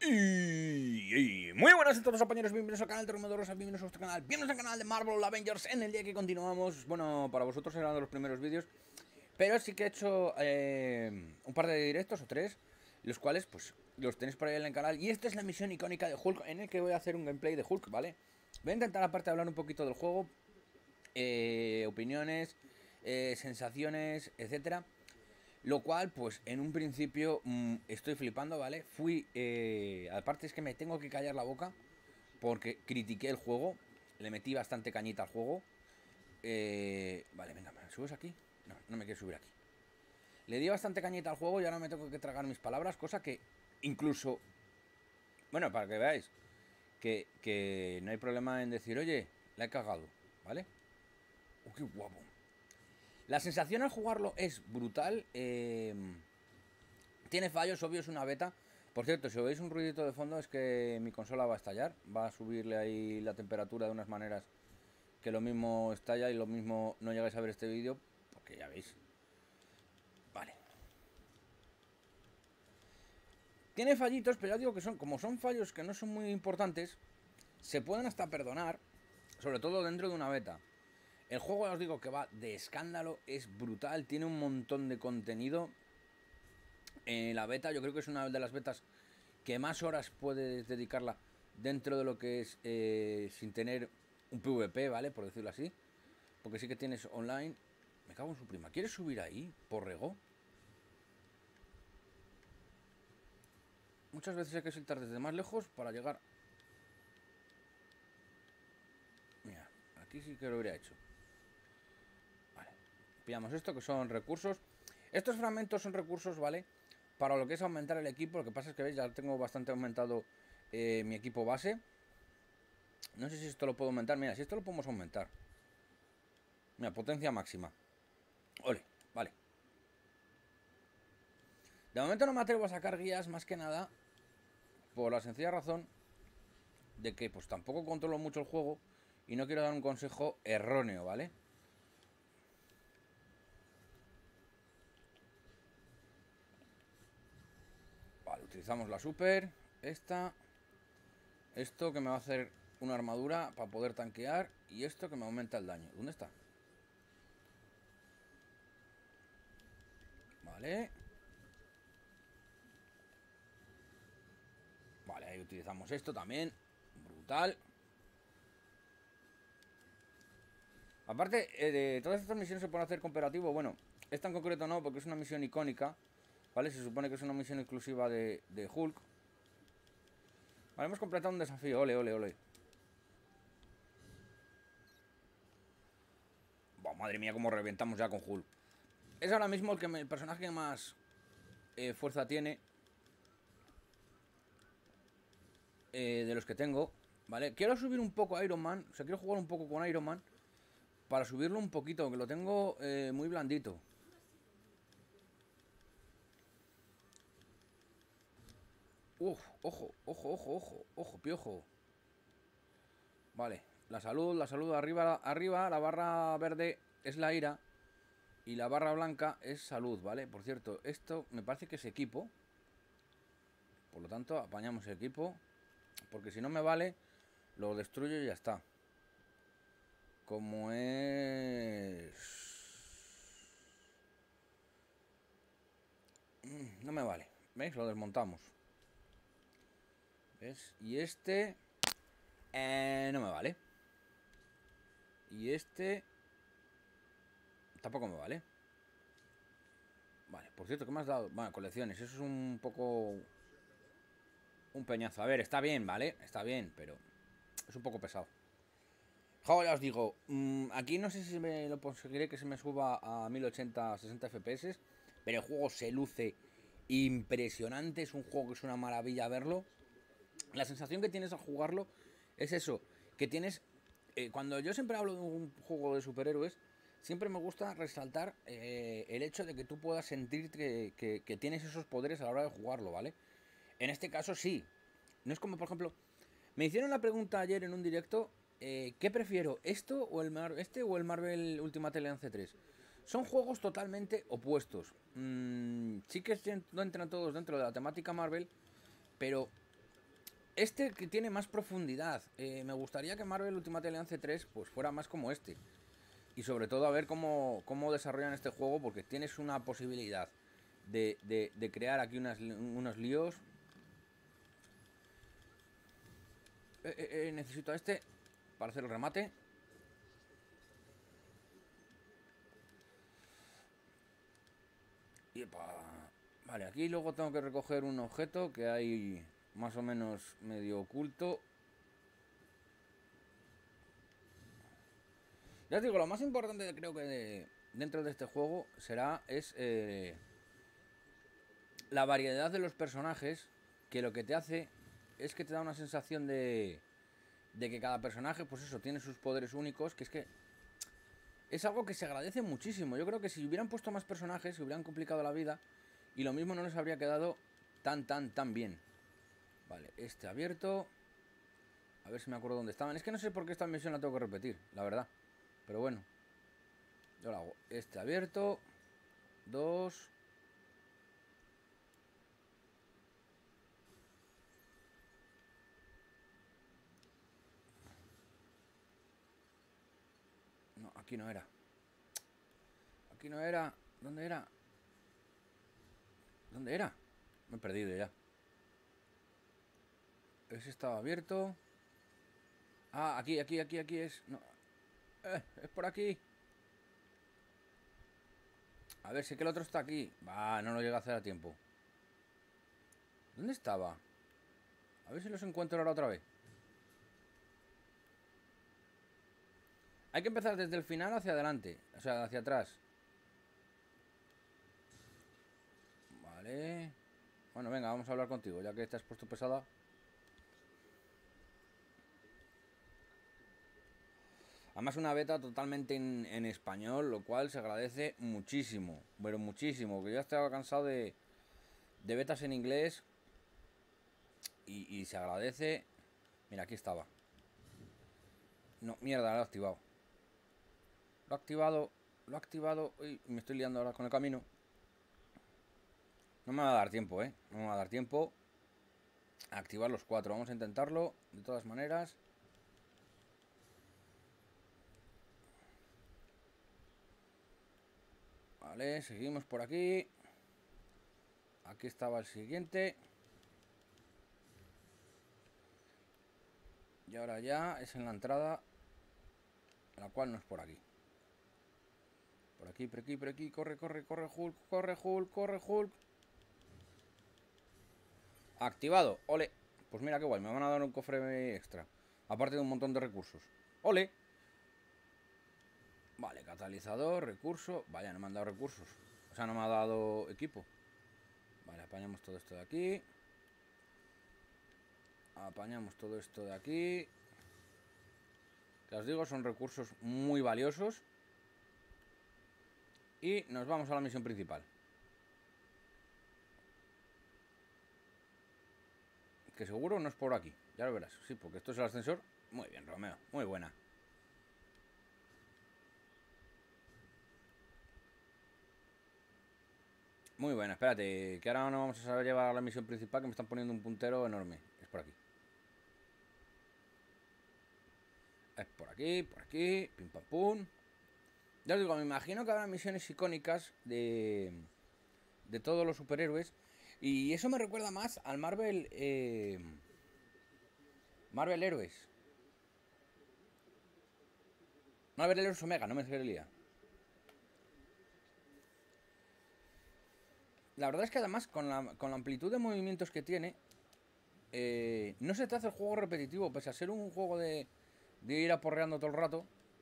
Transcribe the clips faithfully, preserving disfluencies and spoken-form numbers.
Y, y muy buenas a todos, compañeros, bienvenidos al canal de Romero Rosa, bienvenidos a nuestro canal, bienvenidos al canal de Marvel Avengers en el día que continuamos. Bueno, para vosotros eran de los primeros vídeos, pero sí que he hecho eh, un par de directos o tres, los cuales pues los tenéis por ahí en el canal. Y esta es la misión icónica de Hulk, en el que voy a hacer un gameplay de Hulk, ¿vale? Voy a intentar aparte hablar un poquito del juego, eh, opiniones, eh, sensaciones, etcétera. Lo cual, pues, en un principio mmm, estoy flipando, ¿vale? Fui... Eh, aparte es que me tengo que callar la boca porque critiqué el juego. Le metí bastante cañita al juego. Eh, vale, venga, ¿me subes aquí? No, no me quiero subir aquí. Le di bastante cañita al juego y ahora me tengo que tragar mis palabras, cosa que incluso... Bueno, para que veáis que, que no hay problema en decir, oye, la he cagado, ¿vale? ¡Oh, qué guapo! La sensación al jugarlo es brutal. Eh, tiene fallos, obvio, es una beta. Por cierto, si oís un ruidito de fondo es que mi consola va a estallar. Va a subirle ahí la temperatura de unas maneras que lo mismo estalla y lo mismo no llegáis a ver este vídeo, porque ya veis. Vale. Tiene fallitos, pero ya digo que son, como son fallos que no son muy importantes, se pueden hasta perdonar, sobre todo dentro de una beta. El juego, ya os digo que va de escándalo, es brutal, tiene un montón de contenido. En la beta, yo creo que es una de las betas que más horas puedes dedicarla dentro de lo que es eh, sin tener un PvP, ¿vale? Por decirlo así. Porque sí que tienes online. Me cago en su prima. ¿Quieres subir ahí, porrego? Muchas veces hay que saltar desde más lejos para llegar. Mira, aquí sí que lo hubiera hecho. Vale. Pillamos esto, que son recursos. Estos fragmentos son recursos, ¿vale? Para lo que es aumentar el equipo. Lo que pasa es que, veis, ya tengo bastante aumentado eh, mi equipo base. No sé si esto lo puedo aumentar. Mira, si esto lo podemos aumentar. Mira, potencia máxima. Ole, vale. De momento no me atrevo a sacar guías, más que nada por la sencilla razón de que pues tampoco controlo mucho el juego y no quiero dar un consejo erróneo, ¿vale? Vale, utilizamos la super, esta, esto que me va a hacer una armadura para poder tanquear y esto que me aumenta el daño. ¿Dónde está? Vale. Vale, ahí utilizamos esto también. Brutal. Aparte, eh, de todas estas misiones se pueden hacer cooperativo. Bueno, esta en concreto no, porque es una misión icónica. ¿Vale? Se supone que es una misión exclusiva de, de Hulk. Vale, hemos completado un desafío. Ole, ole, ole. Buah, madre mía, cómo reventamos ya con Hulk. Es ahora mismo el, que me, el personaje que más eh, fuerza tiene eh, de los que tengo. ¿Vale? Quiero subir un poco a Iron Man. O sea, quiero jugar un poco con Iron Man para subirlo un poquito, que lo tengo eh, muy blandito. Uf, ojo, ojo, ojo, ojo, ojo, piojo. Vale, la salud, la salud arriba, arriba, la barra verde es la ira y la barra blanca es salud, ¿vale? Por cierto, esto me parece que es equipo. Por lo tanto, apañamos el equipo, porque si no me vale, lo destruyo y ya está. Como es... No me vale, ¿veis? Lo desmontamos. ¿Ves? Y este... Eh, no me vale. Y este... Tampoco me vale. Vale, por cierto, ¿qué me has dado? Bueno, colecciones, eso es un poco... Un peñazo. A ver, está bien, ¿vale? Está bien, pero... Es un poco pesado. Jo, ya os digo, mmm, aquí no sé si me lo conseguiré que se me suba a mil ochenta, sesenta F P S, pero el juego se luce impresionante, es un juego que es una maravilla verlo. La sensación que tienes al jugarlo es eso, que tienes... Eh, cuando yo siempre hablo de un juego de superhéroes, siempre me gusta resaltar eh, el hecho de que tú puedas sentir que, que, que tienes esos poderes a la hora de jugarlo, ¿vale? En este caso sí. No es como, por ejemplo, me hicieron la pregunta ayer en un directo, eh, ¿qué prefiero? ¿Esto o el Mar este o el Marvel Ultimate Alliance tres? Son juegos totalmente opuestos. Mm, sí que no entran todos dentro de la temática Marvel, pero este que tiene más profundidad. Eh, me gustaría que Marvel Ultimate Alliance tres pues fuera más como este. Y sobre todo a ver cómo, cómo desarrollan este juego, porque tienes una posibilidad de, de, de crear aquí unas, unos líos. Eh, eh, eh, necesito a este para hacer el remate. Y epa. Vale, aquí luego tengo que recoger un objeto que hay más o menos medio oculto. Ya os digo, lo más importante creo que de, dentro de este juego será es eh, la variedad de los personajes, que lo que te hace es que te da una sensación de, de que cada personaje, pues eso, tiene sus poderes únicos, que es que es algo que se agradece muchísimo. Yo creo que si hubieran puesto más personajes, se hubieran complicado la vida y lo mismo no les habría quedado tan, tan, tan bien. Vale, este abierto. A ver si me acuerdo dónde estaban. Es que no sé por qué esta misión la tengo que repetir, la verdad. Pero bueno. Yo lo hago. Este abierto. Dos. No, aquí no era. Aquí no era. ¿Dónde era? ¿Dónde era? Me he perdido ya. Ese estaba abierto. Ah, aquí, aquí, aquí, aquí es. No. Eh, es por aquí. A ver, sé que el otro está aquí. Va, no lo llega a hacer a tiempo. ¿Dónde estaba? A ver si los encuentro ahora otra vez. Hay que empezar desde el final hacia adelante. O sea, hacia atrás. Vale. Bueno, venga, vamos a hablar contigo, ya que te has puesto pesada. Además una beta totalmente en, en español, lo cual se agradece muchísimo. Pero muchísimo, que ya estaba cansado de, de betas en inglés. Y, y se agradece. Mira, aquí estaba. No, mierda, lo he activado. Lo he activado. Lo he activado. Uy, me estoy liando ahora con el camino. No me va a dar tiempo, ¿eh? No me va a dar tiempo a activar los cuatro. Vamos a intentarlo, de todas maneras. Vale, seguimos por aquí. Aquí estaba el siguiente. Y ahora ya es en la entrada, la cual no es por aquí. Por aquí, por aquí, por aquí. Corre, corre, corre, Hulk. Corre, Hulk, corre, Hulk. Activado. Ole. Pues mira qué guay. Me van a dar un cofre extra. Aparte de un montón de recursos. Ole. Vale, catalizador, recurso. Vaya, no me han dado recursos. O sea, no me ha dado equipo. Vale, apañamos todo esto de aquí. Apañamos todo esto de aquí. Que os digo, son recursos muy valiosos. Y nos vamos a la misión principal. Que seguro no es por aquí. Ya lo verás. Sí, porque esto es el ascensor. Muy bien, Romeo. Muy buena. Muy buena. Espérate, que ahora no vamos a saber llevar a la misión principal, que me están poniendo un puntero enorme. Es por aquí. Es por aquí, por aquí. Pim pam pum. Ya os digo, me imagino que habrá misiones icónicas de, de todos los superhéroes. Y eso me recuerda más al Marvel... Eh, Marvel Héroes. Marvel Héroes Omega, no me salía. La verdad es que además con la, con la amplitud de movimientos que tiene, eh, no se te hace el juego repetitivo, pese a ser un juego de, de ir aporreando todo el rato.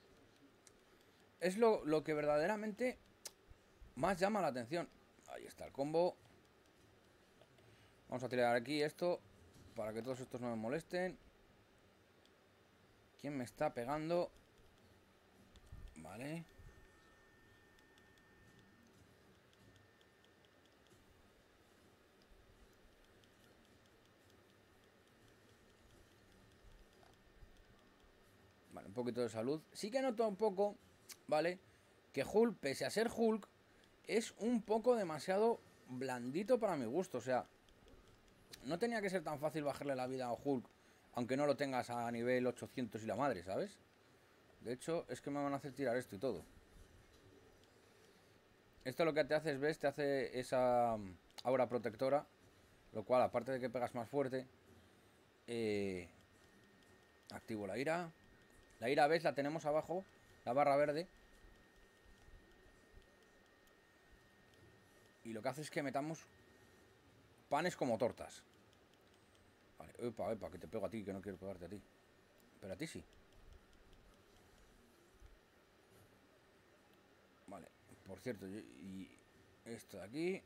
Es lo, lo que verdaderamente más llama la atención. Ahí está el combo. Vamos a tirar aquí esto para que todos estos no me molesten. ¿Quién me está pegando? Vale. Vale, un poquito de salud. Sí que noto un poco, ¿vale? Que Hulk, pese a ser Hulk, es un poco demasiado blandito para mi gusto. O sea, no tenía que ser tan fácil bajarle la vida a Hulk, aunque no lo tengas a nivel ochocientos y la madre, ¿sabes? De hecho, es que me van a hacer tirar esto y todo. Esto lo que te hace es, ¿ves? Te hace esa aura protectora, lo cual, aparte de que pegas más fuerte, eh, activo la ira. La ira, ¿ves? La tenemos abajo, la barra verde. Y lo que hace es que metamos panes como tortas. Vale, epa, epa, que te pego a ti, que no quiero pegarte a ti. Pero a ti sí. Vale, por cierto, y esto de aquí.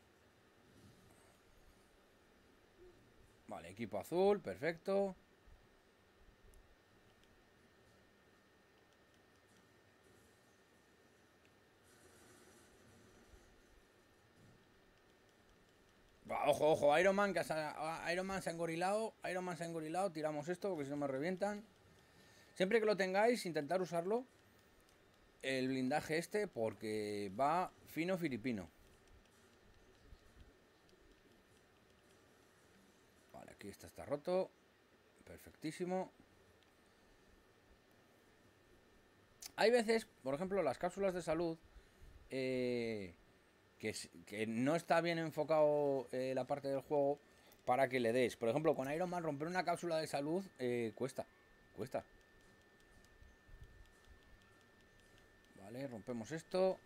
Vale, equipo azul, perfecto. Va, ojo, ojo, Iron Man, que se ha, Iron Man se ha engorilado. Iron Man se ha engorilado, tiramos esto porque si no me revientan. Siempre que lo tengáis, intentar usarlo. El blindaje este, porque va fino filipino. Vale, aquí está, está roto. Perfectísimo. Hay veces, por ejemplo, las cápsulas de salud, eh, que, que no está bien enfocado eh, la parte del juego para que le des. Por ejemplo, con Iron Man romper una cápsula de salud eh, cuesta. Cuesta. Vale, rompemos esto.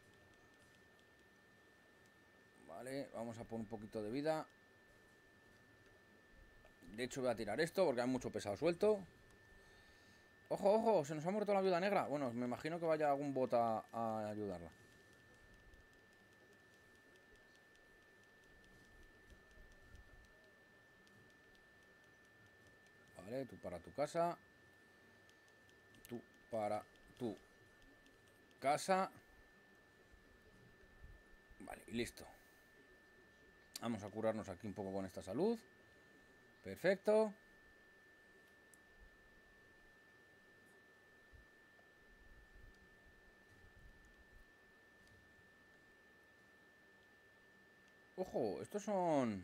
Vale, vamos a poner un poquito de vida. De hecho voy a tirar esto porque hay mucho pesado suelto. Ojo, ojo, se nos ha muerto la viuda negra. Bueno, me imagino que vaya algún bot a, a ayudarla. Vale, tú para tu casa. Tú para tu casa. Vale, y listo. Vamos a curarnos aquí un poco con esta salud. Perfecto. Ojo, estos son...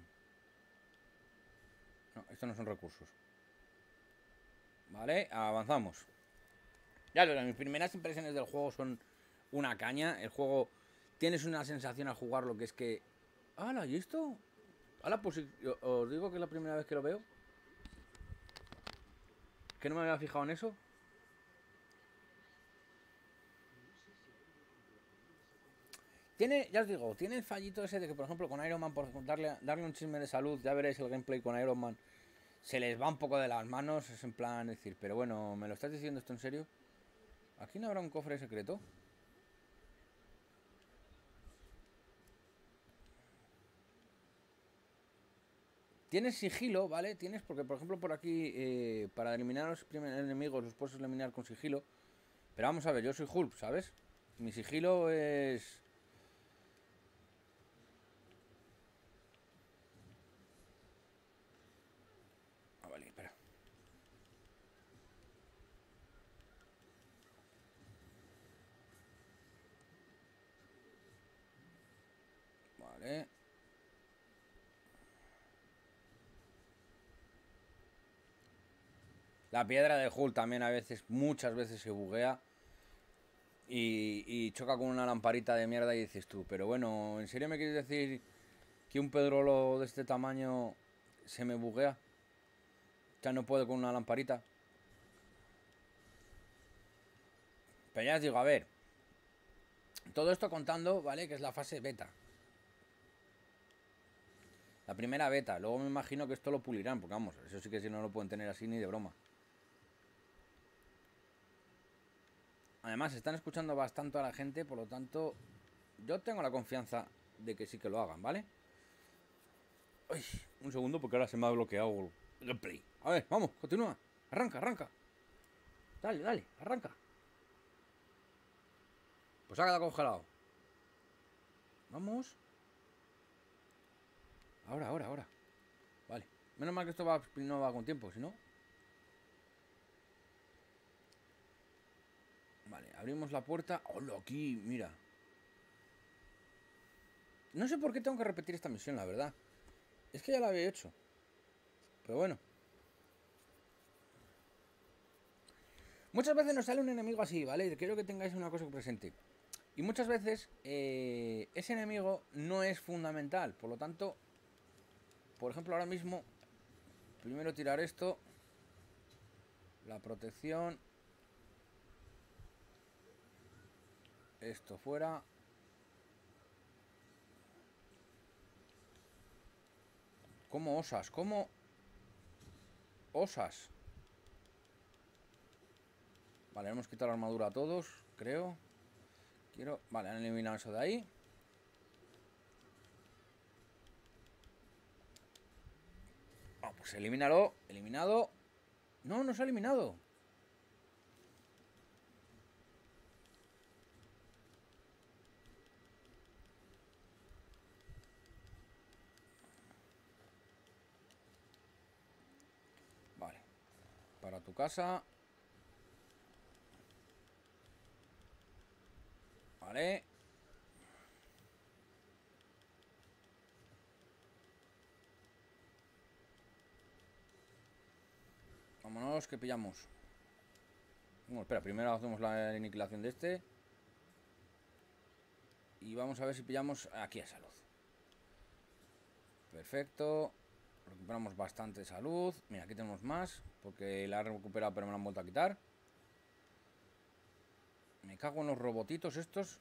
No, estos no son recursos. Vale, avanzamos. Ya lo, mis primeras impresiones del juego son una caña. El juego... Tienes una sensación al jugarlo que es que... ¡Hala! ¿Y esto? ¡Hala! Pues os digo que es la primera vez que lo veo. Que no me había fijado en eso. Tiene, ya os digo, tiene el fallito ese de que, por ejemplo, con Iron Man, por darle, darle un chisme de salud, ya veréis el gameplay con Iron Man, se les va un poco de las manos, es en plan decir, pero bueno, ¿me lo estás diciendo esto en serio? ¿Aquí no habrá un cofre secreto? Tienes sigilo, ¿vale? Tienes, porque por ejemplo por aquí, eh, para eliminar a los primeros enemigos los puedes eliminar con sigilo. Pero vamos a ver, yo soy Hulk, ¿sabes? Mi sigilo es... Ah, vale, espera. Vale. La piedra de Hulk también a veces, muchas veces se buguea. Y, y choca con una lamparita de mierda y dices tú, pero bueno, ¿en serio me quieres decir que un pedrolo de este tamaño se me buguea? Ya no puedo con una lamparita. Pero ya os digo, a ver. Todo esto contando, ¿vale? Que es la fase beta. La primera beta. Luego me imagino que esto lo pulirán, porque vamos, eso sí que si no lo pueden tener así ni de broma. Además, están escuchando bastante a la gente, por lo tanto, yo tengo la confianza de que sí que lo hagan, ¿vale? Uy, un segundo porque ahora se me ha bloqueado el gameplay. A ver, vamos, continúa. Arranca, arranca. Dale, dale, arranca. Pues ha quedado congelado. Vamos. Ahora, ahora, ahora. Vale. Menos mal que esto va, no va con tiempo, si no... Vale, abrimos la puerta. ¡Hola! Aquí, mira. No sé por qué tengo que repetir esta misión, la verdad. Es que ya la había hecho. Pero bueno. Muchas veces nos sale un enemigo así, ¿vale? Quiero que tengáis una cosa presente. Y muchas veces eh, ese enemigo no es fundamental. Por lo tanto, por ejemplo, ahora mismo, primero tirar esto. La protección. Esto fuera. ¿Cómo osas? ¿Cómo osas? Vale, hemos quitado la armadura a todos, creo. Quiero... Vale, han eliminado eso de ahí. Ah, pues elimínalo. Eliminado. No, no se ha eliminado. Vale. Para tu casa. Vale. Vámonos, que pillamos. Bueno, espera, primero hacemos la aniquilación de este. Y vamos a ver si pillamos aquí a salud. Perfecto. Recuperamos bastante salud. Mira, aquí tenemos más, porque la he recuperado pero me la han vuelto a quitar. Me cago en los robotitos estos.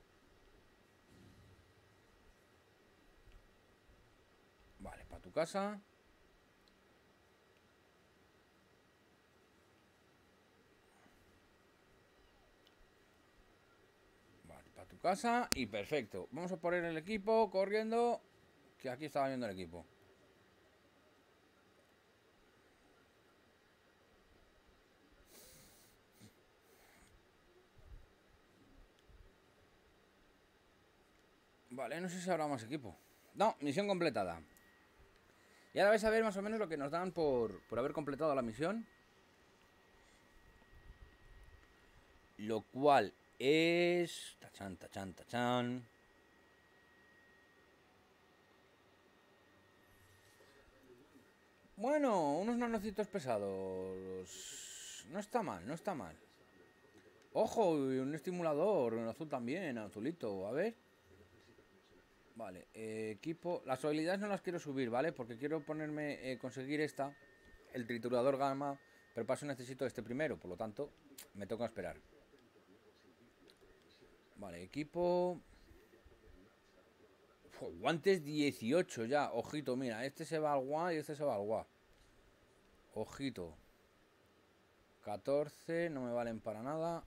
Vale, para tu casa. Vale, para tu casa. Y perfecto. Vamos a poner el equipo corriendo. Que aquí estaba viendo el equipo. Vale, no sé si habrá más equipo. No, misión completada. Y ahora vais a ver más o menos lo que nos dan por, por haber completado la misión. Lo cual es... Tachan, tachan, tachan. Bueno, unos nanocitos pesados. No está mal, no está mal. Ojo, y un estimulador, un azul también, azulito, a ver. Vale, eh, equipo. Las habilidades no las quiero subir, ¿vale? Porque quiero ponerme, eh, conseguir esta, el triturador gamma. Pero para eso necesito este primero, por lo tanto, me toca esperar. Vale, equipo. Uf, guantes dieciocho ya, ojito, mira, este se va al gua y este se va al gua. Ojito. catorce, no me valen para nada.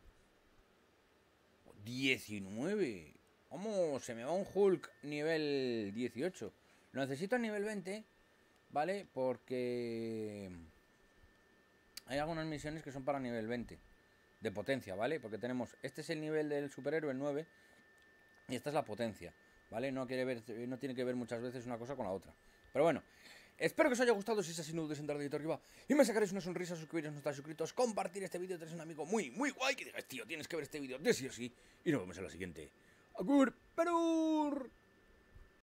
diecinueve. Vamos, se me va un Hulk nivel dieciocho. Lo necesito a nivel veinte, ¿vale? Porque hay algunas misiones que son para nivel veinte de potencia, ¿vale? Porque tenemos, este es el nivel del superhéroe, el nueve, y esta es la potencia, ¿vale? No quiere ver, no tiene que ver muchas veces una cosa con la otra. Pero bueno, espero que os haya gustado. Si es así, no dudes en dar dedito arriba y me sacaréis una sonrisa, suscribiros si no estáis suscritos, compartir este vídeo, tenéis un amigo muy, muy guay que digáis, tío, tienes que ver este vídeo de sí o sí. Y nos vemos en la siguiente. ¡Agur, Perur!